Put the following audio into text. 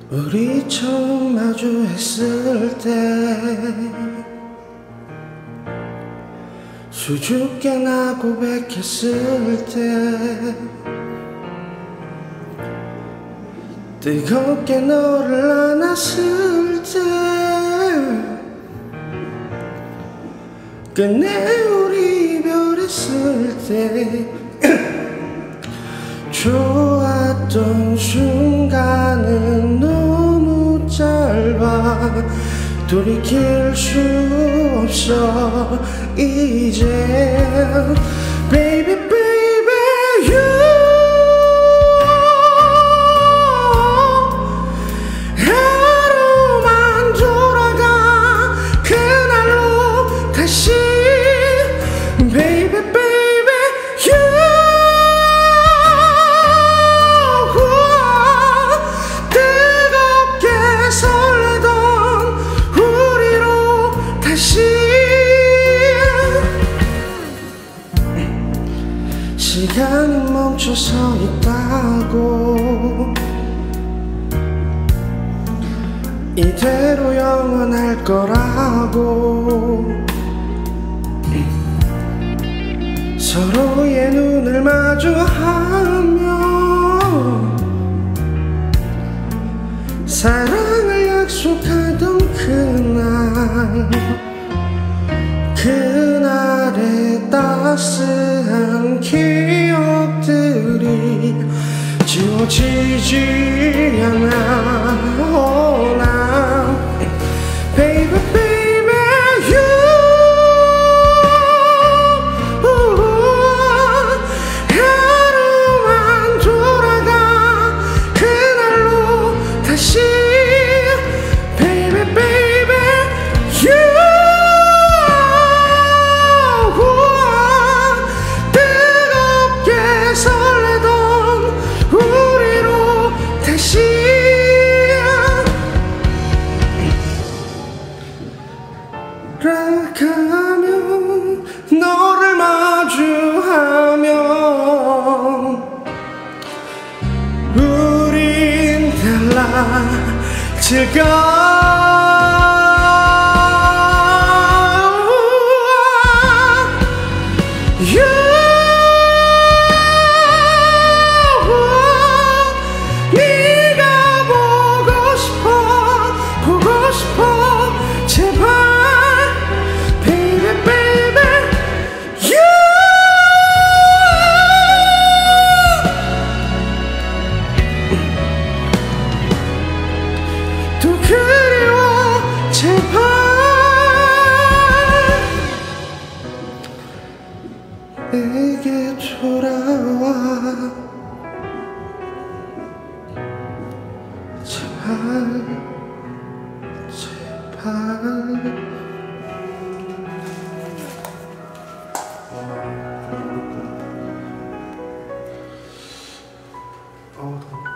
우리 처음 마주했을 때 수줍게 나 고백했을 때 뜨겁게 너를 안았을 때 끝내 우리 이별했을 때 좋았던 순간은 너무 짧아 돌이킬 수 없어 이제 Baby baby you 하루만 돌아가 그날로 다시 Baby baby you 뜨겁게 설레던 우리로 다시 시간이 멈춰서 있다고 이대로 영원할 거라고 서로의 눈을 마주하며 사랑을 약속하던 그날의 따스한 기억들이 지워지지 않아 나 Baby baby you 하루만 돌아가 그날로 다시 Baby baby you 뜨겁게 설레던 우리로 다시 가면 너를 마주하면 우린 달라질까 네가 보고 싶어 제발 Baby baby you 또 그리워 제발 내게 돌아와 제발 제발